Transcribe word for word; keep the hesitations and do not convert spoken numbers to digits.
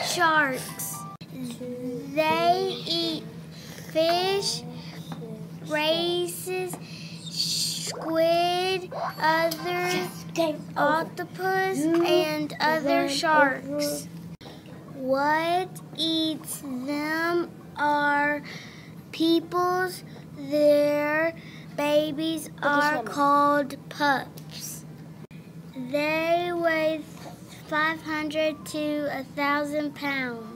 sharks. They eat fish, races, squid, other octopus, and other sharks. What eats them are peoples. Their babies are called pups. They weigh five hundred to one thousand pounds.